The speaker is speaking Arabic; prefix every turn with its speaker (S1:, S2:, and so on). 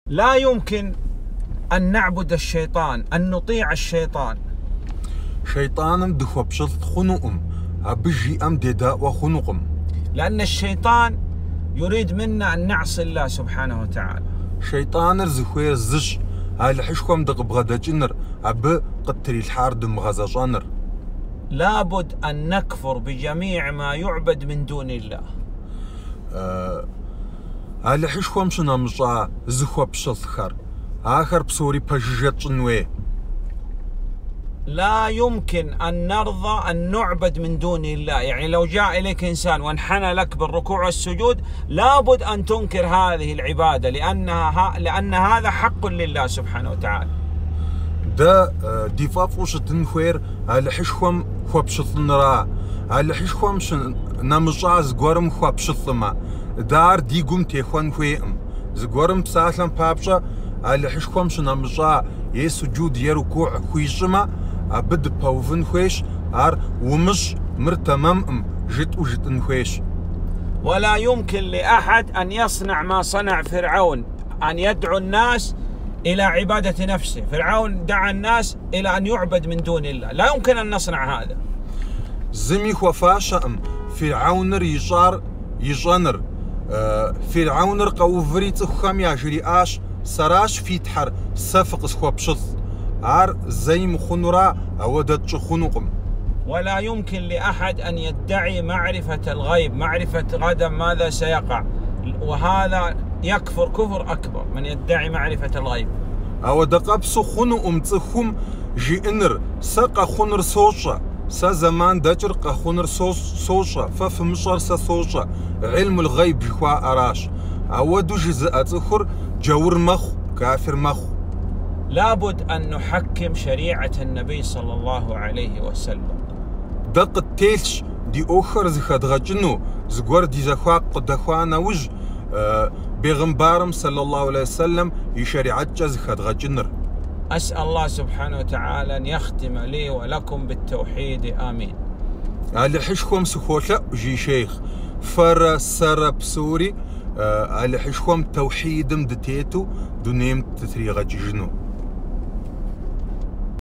S1: لا يمكن أن نعبد الشيطان، أن نطيع الشيطان.
S2: شيطانم دخوبشت خنوقم أبجي أم ديدا وخنوقم،
S1: لأن الشيطان يريد منا أن نعصي الله سبحانه وتعالى.
S2: شيطان زخوير زش هل حشكم دقبغدا جنر أب قتري الحار دم غزاجانر.
S1: لابد أن نكفر بجميع ما يعبد من دون الله.
S2: هل حشكم شنا مجا زخوبشت خر آخر بصوري بجيجت جنوي.
S1: لا يمكن أن نرضى أن نعبد من دون الله. يعني لو جاء إليك إنسان وانحنى لك بالركوع والسجود لابد أن تنكر هذه العبادة، لأن هذا حق لله سبحانه وتعالى.
S2: دا دفاف وشتن خير هل حشكم خوبشت نرا هل حشكم شن نمجا زغورم خوبشت ما دار ديقوم تيخوان خويم زغورم بساسلم بابشا هل حشكم شن نمجا يسجود يركوع خويشما أبد باوفن خويش ار ومش مرتمم جت وجتن خويش.
S1: ولا يمكن لأحد أن يصنع ما صنع فرعون، أن يدعو الناس إلى عبادة نفسه. فرعون دعا الناس إلى أن يعبد من دون الله، لا يمكن أن نصنع هذا.
S2: زمي خوفاشا فرعونر يجانر فرعونر قوفريت خام يجري آش سراش في تحر سفق خوبشث عار زي مخنورا أودت خنوقم.
S1: ولا يمكن لأحد أن يدعي معرفة الغيب، معرفة غدا ماذا سيقع، وهذا يكفر كفر أكبر من يدعي معرفة الغيب.
S2: أو دقابسو خنوقم تخم جينر ساقا خنر سوشا سا زمان دجر قخنر سوشا ففمشر سا سوشا علم الغيب جخوا أراش أو دو جزء أتخر جور مخ كافر مخ.
S1: لابد أن نحكم شريعة النبي صلى الله عليه وسلم.
S2: دق التيلش دي أخر زخد غجنو زغور دي زخواق قدخوانا وج بيغمبارم صلى الله عليه وسلم يشريعة زخد غجنر.
S1: أسأل الله سبحانه وتعالى أن يختم لي ولكم بالتوحيد، آمين.
S2: على حشكم سخوشة جي شيخ فر سر بسوري على حشكم توحيد مدتيتو دونيم تثري غجنو.